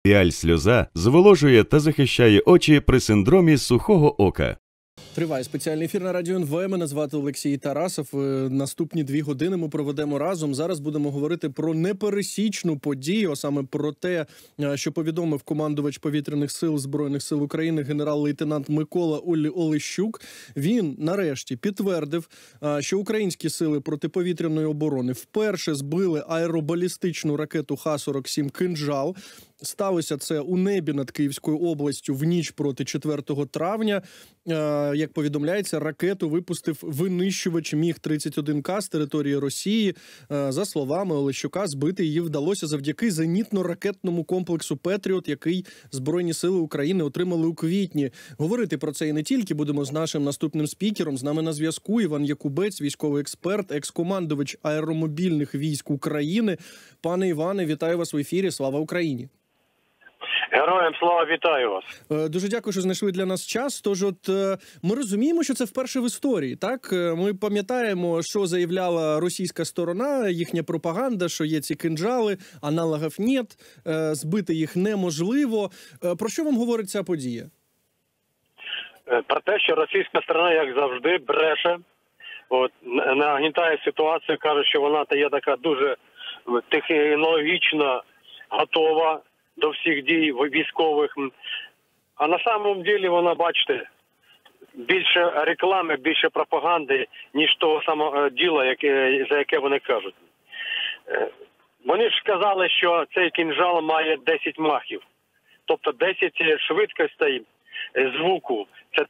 Піаль-сльоза зволожує та захищає очі при синдромі сухого ока. Триває спеціальний ефір на Радіо НВ. Мене звати Олексій Тарасов. Наступні 2 години ми проведемо разом. Зараз будемо говорити про непересічну подію, а саме про те, що повідомив командувач Повітряних сил Збройних сил України генерал-лейтенант Микола Олещук. Він нарешті підтвердив, що українські сили протиповітряної оборони вперше збили аеробалістичну ракету Х-47 «Кинжал». Сталося це у небі над Київською областю в ніч проти 4 травня. Як повідомляється, ракету випустив винищувач Міг-31К з території Росії. За словами Олещука, збити її вдалося завдяки зенітно-ракетному комплексу «Петріот», який Збройні сили України отримали у квітні. Говорити про це і не тільки будемо з нашим наступним спікером. З нами на зв'язку Іван Якубець, військовий експерт, екс-командувач аеромобільних військ України. Пане Іване, вітаю вас в ефірі. Слава Україні! Героям слава, вітаю вас. Дуже дякую, що знайшли для нас час. Тож ми розуміємо, що це вперше в історії, так? Ми пам'ятаємо, що заявляла російська сторона, їхня пропаганда, що є ці кинджали, аналогів нет, збити їх неможливо. Про що вам говорить ця подія? Про те, що російська сторона, як завжди, бреше, нагнітає ситуацію, каже, що вона є така дуже технологічно готова до всіх дій військових. А на самом деле вона, бачите, більше реклами, більше пропаганди, ніж того самого діла, за яке вони кажуть. Вони ж сказали, що цей кинжал має 10 махів. Тобто 10 швидкостей звуку. Це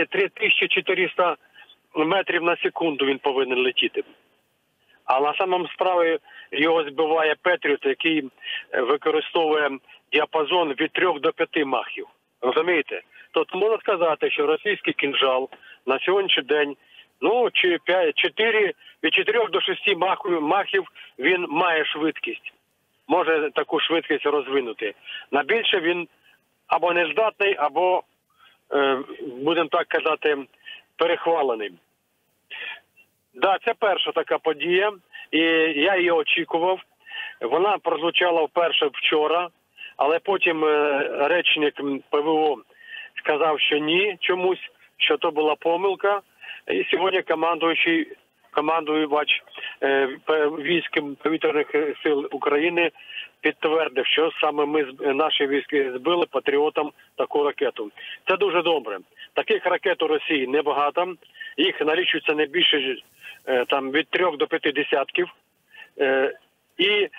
3400 метрів на секунду він повинен летіти. А на самому справі його збиває Петріот, який використовує діапазон від 3 до 5 махів. Розумієте? Тобто можна сказати, що російський кинжал на сьогоднішній день, від 4 до 6 махів він має швидкість. Може таку швидкість розвинути. На більше він або не здатний, або, будемо так казати, перехвалений. Да, це перша така подія, і я її очікував. Вона прозвучала вперше вчора, але потім речник ПВО сказав, що ні, чомусь, що то була помилка. І сьогодні командувач військ повітряних сил України підтвердив, що саме наші військи збили патріотам таку ракету. Це дуже добре. Таких ракет у Росії небагато. Їх налічується не більше від 3 до 5 десятків. І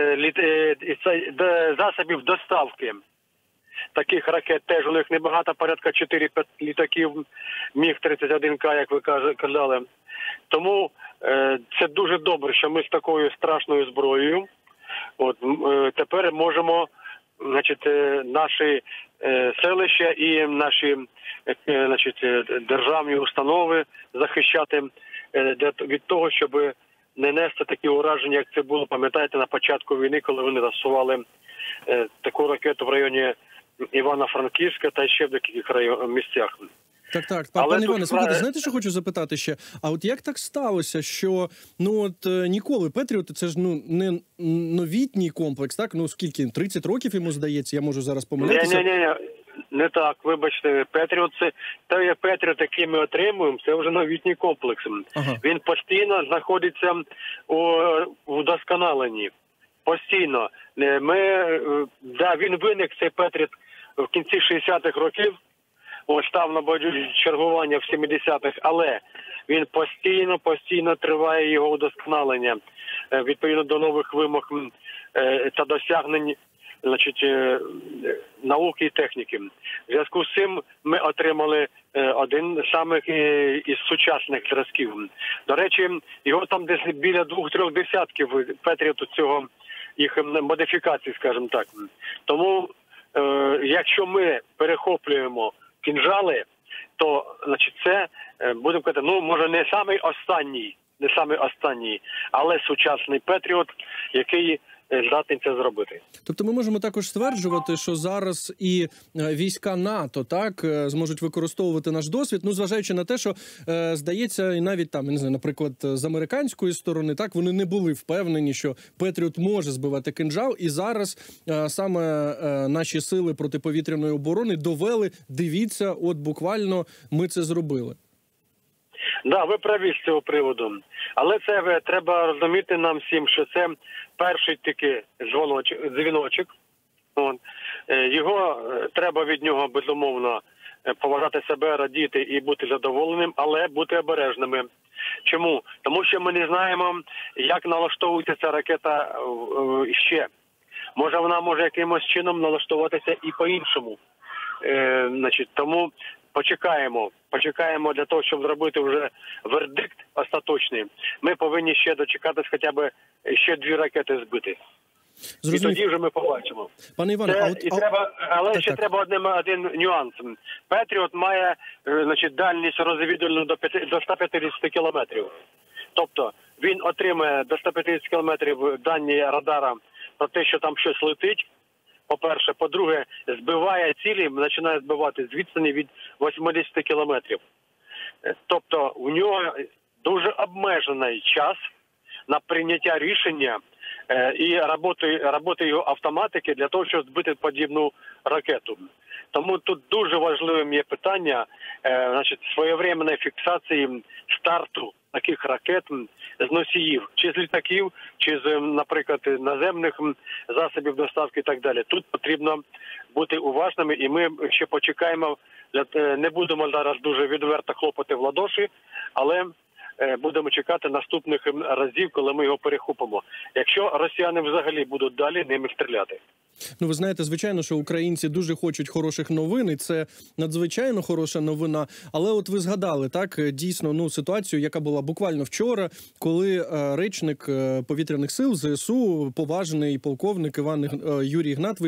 засобів доставки таких ракет теж у них небагато, порядка 4-5 літаків Міг-31К, як ви казали. Тому це дуже добре, що ми з такою страшною зброєю тепер можемо, наші селища і наші державні установи захищати від того, щоб не нести такі ураження, як це було, пам'ятаєте, на початку війни, коли вони засували таку ракету в районі Івано-Франківська та ще в деяких місцях. Так. Пане Іване, слухайте, знаєте, що хочу запитати ще? А от як так сталося, що, ніколи Петріот, це ж, не новітній комплекс, так? Скільки? 30 років йому здається, я можу зараз помилятися? Ні. Не так, вибачте, Петріот, той Петріот, який ми отримуємо, це вже новітній комплекс. Ага. Він постійно знаходиться у вдосконаленні. Постійно. Він виник, цей Петріот, в кінці 60-х років, став на бойове чергування в 70-х, але він постійно триває його удосконалення, відповідно до нових вимог та досягнень науки і техніки. В зв'язку з цим ми отримали один з самих із сучасних зразків. До речі, його там десь біля 2-3 десятків Петріоту цього, їх модифікацій, скажімо так. Тому, якщо ми перехоплюємо кинжали, то, це, будемо казати, може не самий останній, але сучасний Петріот, який здатний це зробити. Тобто ми можемо також стверджувати, що зараз і війська НАТО так зможуть використовувати наш досвід, ну зважаючи на те, що здається, і навіть там, я не знаю, наприклад, з американської сторони, так вони не були впевнені, що Петріот може збивати кинджал, і зараз саме наші сили протиповітряної оборони довели, дивіться, от буквально ми це зробили. Да, ви праві з цього приводу. Але це треба розуміти нам всім, що це перший такий дзвіночок. Його треба від нього, безумовно, поважати себе, радіти і бути задоволеним, але бути обережними. Чому? Тому що ми не знаємо, як налаштовується ця ракета ще. Може, вона може якимось чином налаштуватися і по-іншому. Тому почекаємо для того, щоб зробити вже вердикт остаточний. Ми повинні ще дочекатись хоча б ще 2 ракети збити. Зрозуміло. І тоді вже ми побачимо. Пане Іване, але ще треба один нюанс. Петріот має дальність розвідувальну до 150 кілометрів. Тобто він отримає до 150 кілометрів дані радара про те, що там щось летить. По-перше. По-друге, збиває цілі, починає збивати з відстані від 80 кілометрів. Тобто у нього дуже обмежений час на прийняття рішення і роботи його автоматики для того, щоб збити подібну ракету. Тому тут дуже важливим є питання своєвременної фіксації старту таких ракет з носіїв, чи з літаків, чи з, наприклад, наземних засобів доставки і так далі. Тут потрібно бути уважними, і ми ще почекаємо, не будемо зараз дуже відверто хлопати в ладоші, але будемо чекати наступних разів, коли ми його перехопимо. Якщо росіяни взагалі будуть далі ними стріляти. Ну, ви знаєте, звичайно, що українці дуже хочуть хороших новин, і це надзвичайно хороша новина. Але от ви згадали, так, дійсно, ситуацію, яка була буквально вчора, коли речник повітряних сил ЗСУ, поважний полковник Юрій Ігнат,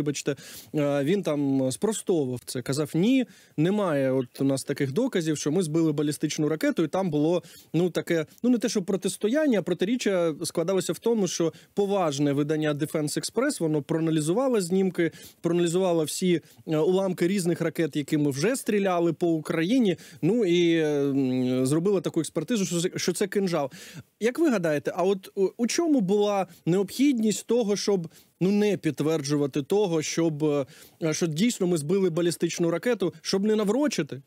він там спростовував це. Казав, ні, немає от у нас таких доказів, що ми збили балістичну ракету, і там було, таке, не те, що протистояння, а протиріччя складалося в тому, що поважне видання Defense Express, воно проаналізувало знімки, проаналізувала всі уламки різних ракет, якими вже стріляли по Україні, і зробила таку експертизу, що це кинжал. Як ви гадаєте, а от у чому була необхідність того, щоб не підтверджувати того, що дійсно ми збили балістичну ракету, щоб не наврочити?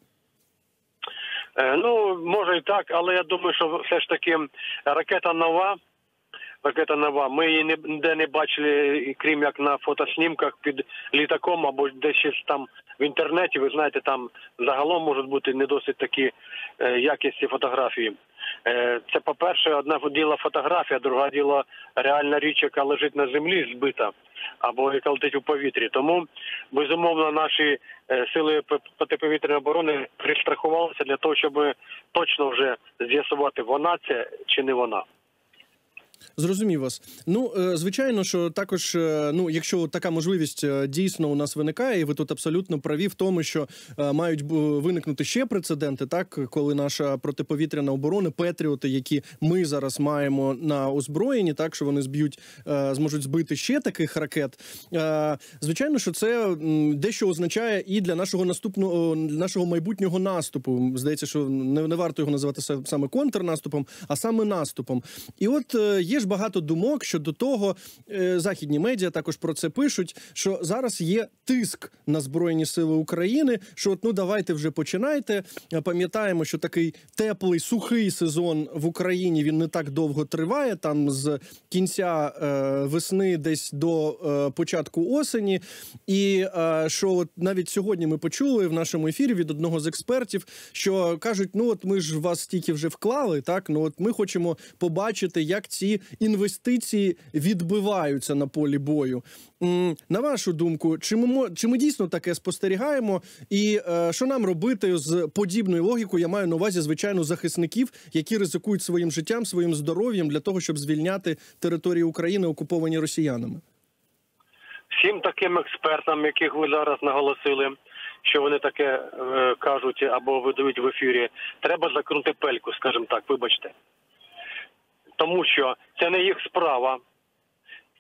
Може і так, але я думаю, що все ж таки ракета нова, ми її ніде не бачили, крім як на фотоснімках під літаком або десь там в інтернеті. Ви знаєте, там загалом можуть бути не досить такі якісні фотографії. Це, по-перше, одна діло фотографія, друга діло реальна річ, яка лежить на землі, збита, або яка летить у повітрі. Тому, безумовно, наші сили протиповітряної оборони пристрахувалися для того, щоб точно вже з'ясувати, вона це чи не вона. Зрозумів вас. Звичайно, що також, якщо така можливість дійсно у нас виникає, і ви тут абсолютно праві в тому, що мають виникнути ще прецеденти, так, коли наша протиповітряна оборона, Петріоти, які ми зараз маємо на озброєнні, так, що вони зможуть збити ще таких ракет. Звичайно, що це дещо означає і для нашого майбутнього наступу. Здається, що не варто його називати саме контрнаступом, а саме наступом. І от є ж багато думок щодо того, західні медіа також про це пишуть, що зараз є тиск на Збройні Сили України, що давайте вже починайте. Пам'ятаємо, що такий теплий, сухий сезон в Україні, він не так довго триває, там з кінця весни десь до початку осені. І що навіть сьогодні ми почули в нашому ефірі від одного з експертів, що кажуть, ми ж вас стільки вже вклали, так, ми хочемо побачити, як ці інвестиції відбиваються на полі бою. На вашу думку, чи ми дійсно таке спостерігаємо? І що нам робити з подібною логікою? Я маю на увазі, звичайно, захисників, які ризикують своїм життям, своїм здоров'ям для того, щоб звільняти території України, окуповані росіянами. Всім таким експертам, яких ви зараз наголосили, що вони таке кажуть або видають в ефірі, треба закрути пельку, скажімо так, вибачте. Тому що це не їх справа.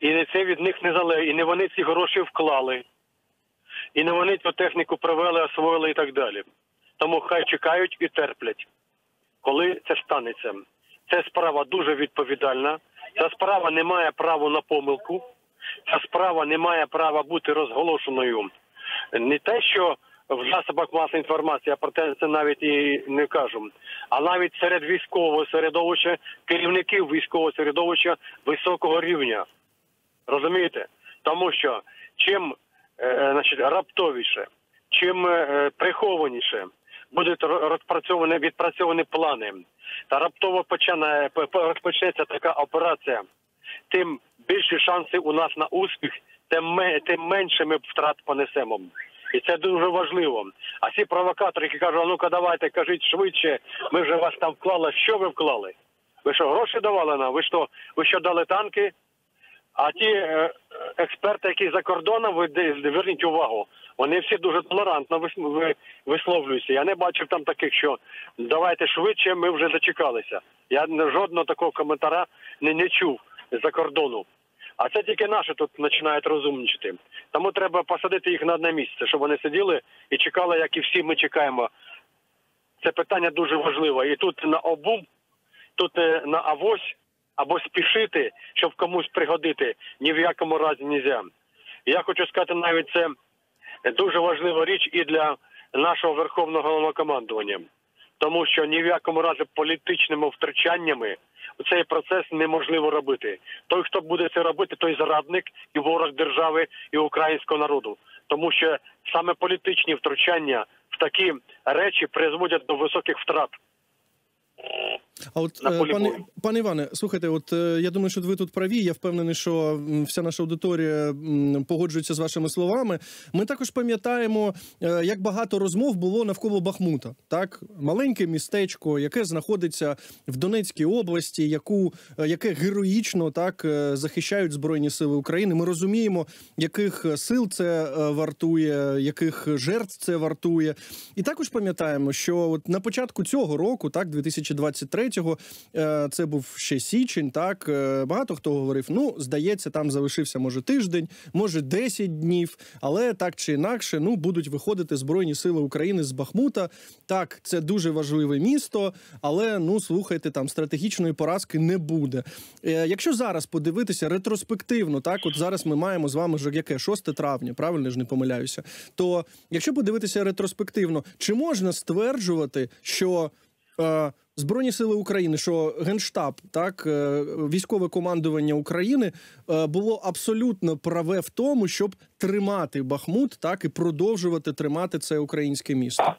І це від них не залежить. І не вони ці гроші вклали. І не вони цю техніку привели, освоїли і так далі. Тому хай чекають і терплять, коли це станеться. Ця справа дуже відповідальна. Ця справа не має права на помилку. Ця справа не має права бути розголошеною. Не те, що в засобах масової інформації, я про це навіть і не кажу, а навіть серед військового середовища, керівників військового середовища високого рівня. Розумієте? Тому що чим раптовіше, чим прихованіше будуть відпрацьовані плани, та раптово розпочнеться така операція, тим більші шанси у нас на успіх, тим менше ми втрат понесемо. І це дуже важливо. А ці провокатори, які кажуть, ну-ка давайте, кажіть швидше, ми вже вас там вклали. Що ви вклали? Ви що, гроші давали нам? Ви що дали танки? А ті експерти, які за кордоном, ви зверніть увагу, вони всі дуже толерантно висловлюються. Я не бачив там таких, що давайте швидше, ми вже зачекалися. Я жодного такого коментаря не чув за кордону. А це тільки наші тут починають розумничати. Тому треба посадити їх на одне місце, щоб вони сиділи і чекали, як і всі ми чекаємо. Це питання дуже важливе. І тут на обум, тут на авось, або спішити, щоб комусь пригодити, ні в якому разі не можна. Я хочу сказати, навіть це дуже важлива річ і для нашого Верховного Головнокомандування. Тому що ні в якому разі політичними втручаннями цей процес неможливо робити. Той, хто буде це робити, той зрадник і ворог держави і українського народу. Тому що саме політичні втручання в такі речі призводять до високих втрат. А от, пане Іване, слухайте, от я думаю, що ви тут праві, я впевнений, що вся наша аудиторія погоджується з вашими словами. Ми також пам'ятаємо, як багато розмов було навколо Бахмута, так? Маленьке містечко, яке знаходиться в Донецькій області, яке героїчно так захищають Збройні Сили України. Ми розуміємо, яких сил це вартує, яких жертв це вартує. І також пам'ятаємо, що от на початку цього року, так, 2023-го, це був ще січень, так, багато хто говорив, ну, здається, там залишився, може, тиждень, може, 10 днів, але так чи інакше, ну, будуть виходити Збройні Сили України з Бахмута. Так, це дуже важливе місто, але, ну, слухайте, там стратегічної поразки не буде. Якщо зараз подивитися ретроспективно, так, от зараз ми маємо з вами, яке, 6 травня, правильно ж не помиляюся, то якщо подивитися ретроспективно, чи можна стверджувати, що Збройні Сили України, що Генштаб, так, військове командування України було абсолютно праве в тому, щоб тримати Бахмут, так, і продовжувати тримати це українське місто?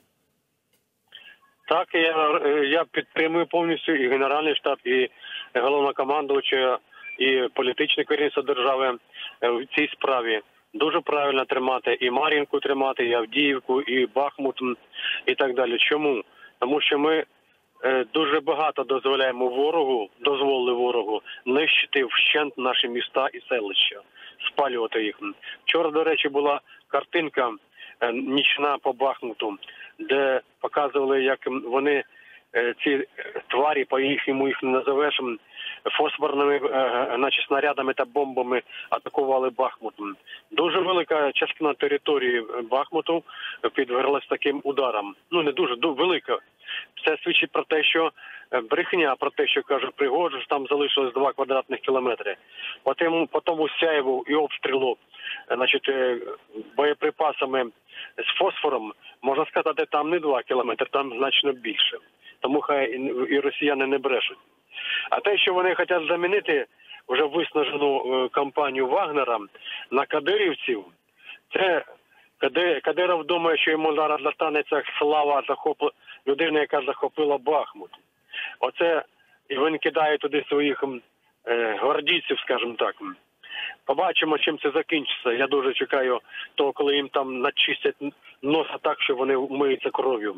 Так, я підтримую повністю і Генеральний штаб, і головнокомандувача, і політичне керівництво держави в цій справі. Дуже правильно тримати і Мар'їнку тримати, і Авдіївку, і Бахмут, і так далі. Чому? Тому що ми дуже багато дозволили ворогу нищити вщент наші міста і селища, спалювати їх. Вчора, до речі, була картинка нічна по Бахмуту, де показували, як вони, ці тварі, по-їхньому їх не називеш, фосфорними снарядами та бомбами атакували Бахмут. Дуже велика частина території Бахмуту підверглась таким ударам. Ну, не дуже, велика. Це свідчить про те, що брехня, про те, що каже Пригожин, що там залишилось 2 квадратних кілометри. По тому сяйву і обстрілу, значить, боєприпасами з фосфором, можна сказати, там не 2 кілометри, там значно більше. Тому хай і росіяни не брешуть. А те, що вони хочуть замінити вже виснажену кампанію Вагнера на кадирівців, це Кадиров думає, що йому зараз достанеться слава людини, яка захопила Бахмут. Оце, і він кидає туди своїх гвардійців, скажімо так. Побачимо, чим це закінчиться. Я дуже чекаю того, коли їм там начистять носа так, що вони вмиються кров'ю.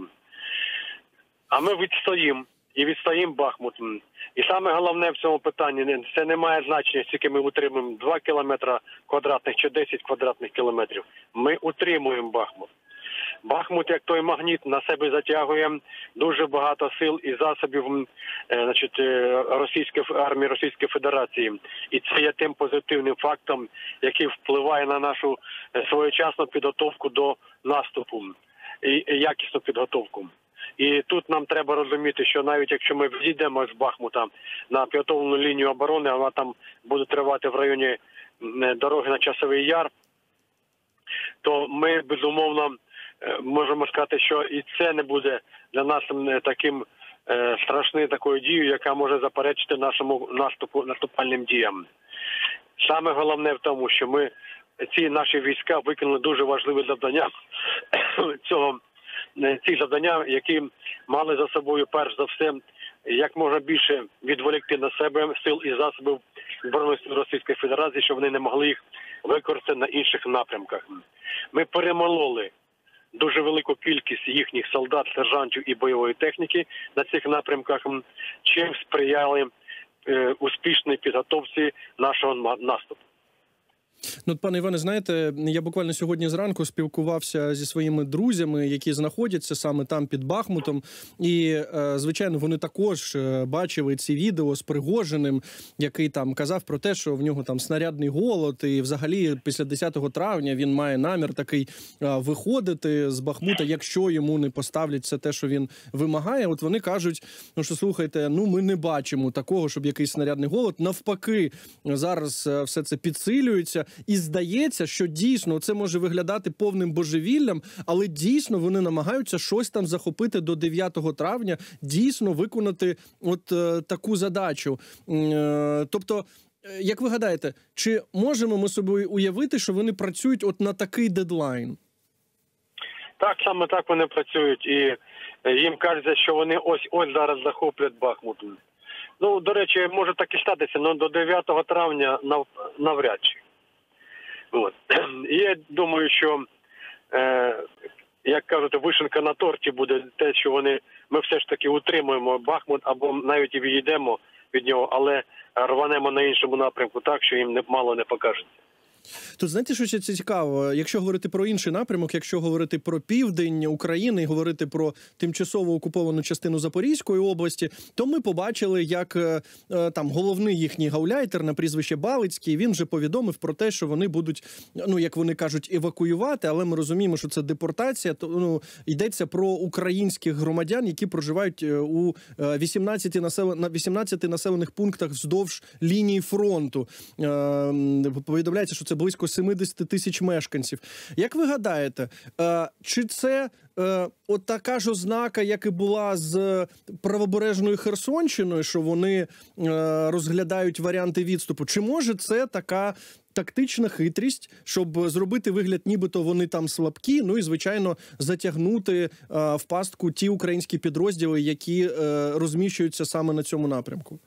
А ми відстоїмо Бахмут. І саме головне в цьому питанні, це не має значення, скільки ми утримуємо, 2 кілометри квадратних чи 10 квадратних кілометрів. Ми утримуємо Бахмут. Бахмут, як той магніт, на себе затягує дуже багато сил і засобів російської армії Російської Федерації. І це є тим позитивним фактом, який впливає на нашу своєчасну підготовку до наступу і якісну підготовку. І тут нам треба розуміти, що навіть якщо ми відійдемо з Бахмута на підготовлену лінію оборони, вона там буде тривати в районі дороги на Часовий Яр, то ми, безумовно, можемо сказати, що і це не буде для нас таким страшною такою дією, яка може заперечити нашому наступальним діям. Саме головне в тому, що ці наші війська виконали дуже важливі завдання ці завдання, які мали за собою, перш за все, як можна більше відволікти на себе сил і засобів Збройних сил Російської Федерації, щоб вони не могли їх використати на інших напрямках. Ми перемололи дуже велику кількість їхніх солдат, сержантів і бойової техніки на цих напрямках, чим сприяли успішній підготовці нашого наступу. Ну, пане Іване, знаєте, я буквально сьогодні зранку спілкувався зі своїми друзями, які знаходяться саме там під Бахмутом. І, звичайно, вони також бачили ці відео з Пригожиним, який там казав про те, що в нього там снарядний голод. І взагалі після 10 травня він має намір такий виходити з Бахмута, якщо йому не поставлять все те, що він вимагає. От вони кажуть, ну що, слухайте, ну ми не бачимо такого, щоб якийсь снарядний голод. Навпаки, зараз все це підсилюється. І здається, що дійсно це може виглядати повним божевіллям, але дійсно вони намагаються щось там захопити до 9 травня, дійсно виконати от таку задачу. Тобто, як ви гадаєте, чи можемо ми собі уявити, що вони працюють от на такий дедлайн? Так, саме так вони працюють. І їм кажеться, що вони ось зараз захоплять Бахмут. Ну, до речі, може так і статися, але до 9 травня навряд чи. От. І я думаю, що, як кажуть, вишенка на торті буде те, що ми все ж таки утримуємо Бахмут, або навіть і відійдемо від нього, але рванемо на іншому напрямку так, що їм мало не покажеться. Тут знаєте, що ще цікаво? Якщо говорити про інший напрямок, якщо говорити про південь України і говорити про тимчасово окуповану частину Запорізької області, то ми побачили, як там головний їхній гауляйтер на прізвище Балицький, він вже повідомив про те, що вони будуть, ну, як вони кажуть, евакуювати, але ми розуміємо, що це депортація, то, ну, йдеться про українських громадян, які проживають у 18 населених пунктах вздовж лінії фронту. Повідомляється, що це близько 70 тисяч мешканців. Як ви гадаєте, чи це от така ж ознака, як і була з правобережною Херсонщиною, що вони розглядають варіанти відступу? Чи може це така тактична хитрість, щоб зробити вигляд, нібито вони там слабкі, ну і, звичайно, затягнути в пастку ті українські підрозділи, які розміщуються саме на цьому напрямку?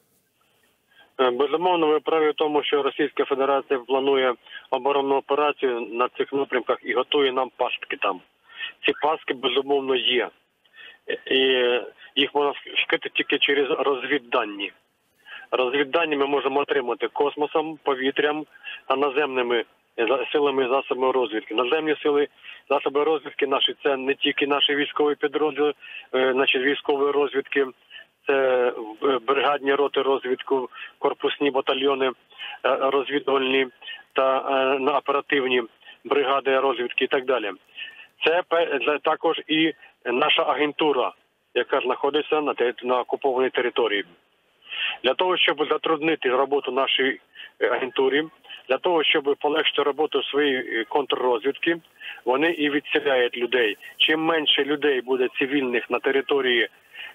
Безумовно, ви праві в тому, що Російська Федерація планує оборонну операцію на цих напрямках і готує нам пастки там. Ці пастки, безумовно, є. І їх можна вскрити тільки через розвіддані. Розвіддані ми можемо отримати космосом, повітрям та наземними силами і засобами розвідки. Наземні сили, засоби розвідки наші – це не тільки наші військові підрозділи, значить військової розвідки, це бригадні роти розвідку, корпусні батальйони розвідувальні та оперативні бригади розвідки і так далі. Це також і наша агентура, яка знаходиться на окупованій території. Для того, щоб затруднити роботу нашої агентурі, для того, щоб полегшити роботу своєї контррозвідки, вони і відселяють людей. Чим менше людей буде цивільних на території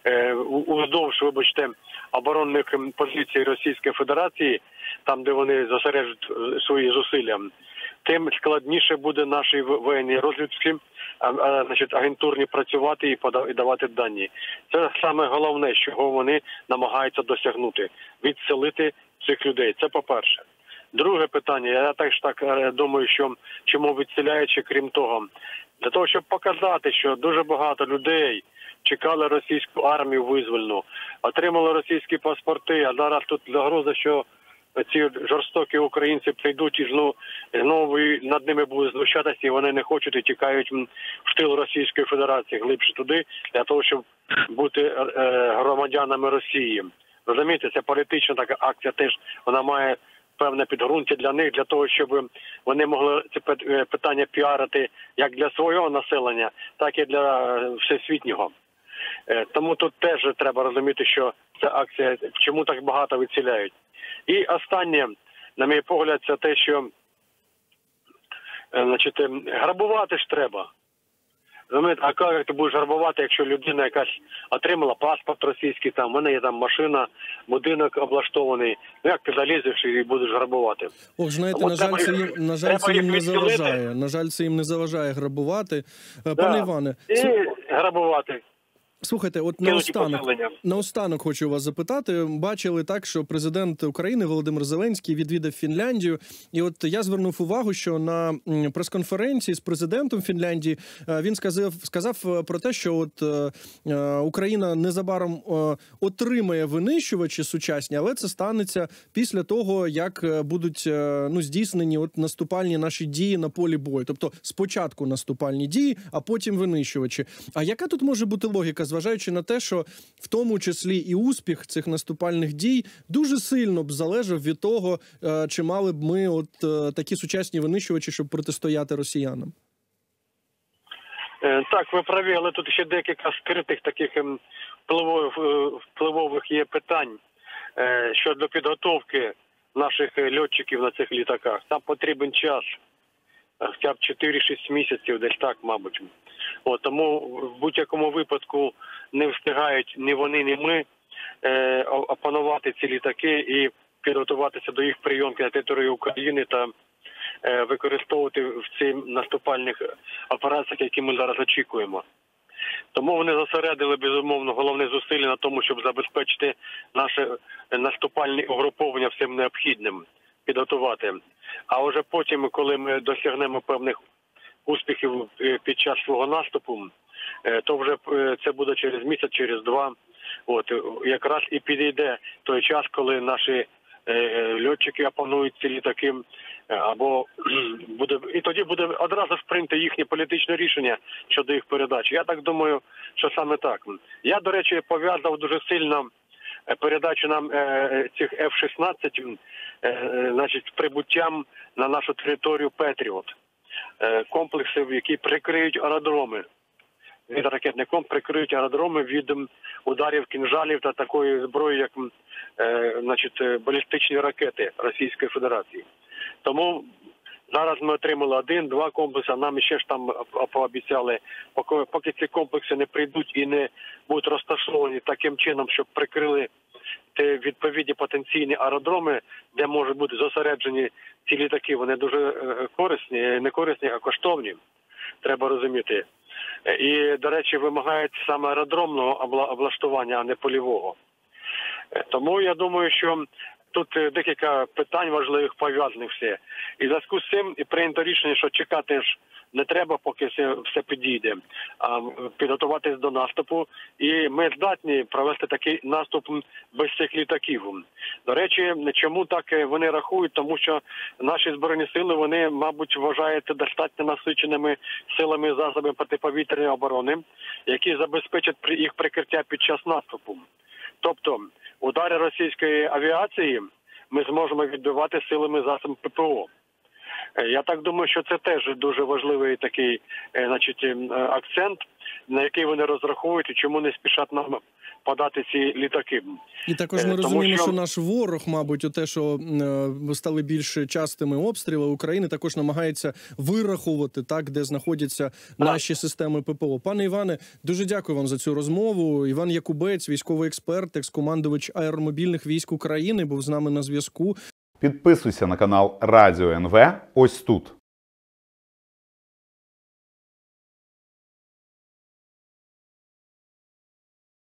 уздовж, вибачте, оборонних позицій Російської Федерації, там, де вони зосереджують свої зусилля, тим складніше буде нашій воєнній розвідці, значить, агентурні працювати і давати дані. Це саме головне, чого вони намагаються досягнути – відселити цих людей. Це по-перше. Друге питання, я теж так думаю, що чому відселяючи, крім того, для того, щоб показати, що дуже багато людей чекали російську армію визвольну, отримали російські паспорти, а зараз тут загроза, що ці жорстокі українці прийдуть і знову над ними будуть знущатися, і вони не хочуть і тікають в тил Російської Федерації, глибше туди, для того, щоб бути громадянами Росії. Розумієте, це політична така акція теж, вона має певне підґрунтя для них, для того, щоб вони могли це питання піарити як для свого населення, так і для всесвітнього. Тому тут теж треба розуміти, що ця акція, чому так багато виціляють. І останнє, на мій погляд, це те, що грабувати ж треба. А як ти будеш грабувати, якщо людина якась отримала паспорт російський, там, в мене є там машина, будинок облаштований, як ти залізеш і будеш грабувати? Ох, знаєте, на жаль, це їм не заважає. На жаль, це їм не заважає грабувати. Пане Іване, і грабувати. Слухайте, от наостанок хочу вас запитати. Бачили так, що президент України Володимир Зеленський відвідав Фінляндію. І от я звернув увагу, що на прес-конференції з президентом Фінляндії він сказав про те, що от Україна незабаром отримає винищувачі сучасні, але це станеться після того, як будуть здійснені от наступальні наші дії на полі бою. Тобто спочатку наступальні дії, а потім винищувачі. А яка тут може бути логіка, зважаючи на те, що в тому числі і успіх цих наступальних дій дуже сильно б залежав від того, чи мали б ми от такі сучасні винищувачі, щоб протистояти росіянам? Так, ви праві, але тут ще декілька скритих таких впливових є питань щодо підготовки наших льотчиків на цих літаках. Там потрібен час, хоча б 4-6 місяців, десь так, мабуть. Тому в будь-якому випадку не встигають ні вони, ні ми опанувати ці літаки і підготуватися до їх прийомки на території України та використовувати в цих наступальних операціях, які ми зараз очікуємо. Тому вони зосередили, безумовно, головне зусилля на тому, щоб забезпечити наше наступальне угруповання всім необхідним, підготувати. А вже потім, коли ми досягнемо певних успіхів під час свого наступу, то вже це буде через місяць, через два. Якраз і підійде той час, коли наші льотчики опанують ці літаки, і тоді буде одразу прийнято їхнє політичне рішення щодо їх передачі. Я так думаю, що саме так. Я, до речі, пов'язав дуже сильно передачу нам цих F-16, з прибуттям на нашу територію «Петріот». Комплексів, які прикриють аеродроми. Ракетний комплекс прикриють аеродроми від ударів кінжалів та такої зброї, як балістичні ракети Російської Федерації. Тому зараз ми отримали 1-2 комплекси, а нам ще ж там пообіцяли, поки ці комплекси не прийдуть і не будуть розташовані таким чином, щоб прикрили відповідні потенційні аеродроми, де можуть бути зосереджені ці літаки. Вони дуже корисні, не корисні, а коштовні, треба розуміти. І, до речі, вимагають саме аеродромного облаштування, а не польового. Тому я думаю, що тут декілька питань важливих пов'язаних все. І в зв'язку з цим прийнято рішення, що чекати ж не треба, поки все підійде, а підготуватись до наступу. І ми здатні провести такий наступ без цих літаків. До речі, чому так вони рахують? Тому що наші Збройні сили, вони, мабуть, вважають достатньо насиченими силами і засобами протиповітряної оборони, які забезпечать їх прикриття під час наступу. Тобто, удари російської авіації ми зможемо відбивати силами засобів ППО. Я так думаю, що це теж дуже важливий такий, акцент, на який вони розраховують і чому не спішать нам подати ці літаки. І також ми розуміємо, що наш ворог, мабуть, те, що стали більш частими обстріли України, також намагається вирахувати, так, де знаходяться наші системи ППО. Пане Іване, дуже дякую вам за цю розмову. Іван Якубець, військовий експерт, екс-командувач аеромобільних військ України, був з нами на зв'язку. Підписуйся на канал Радіо НВ ось тут.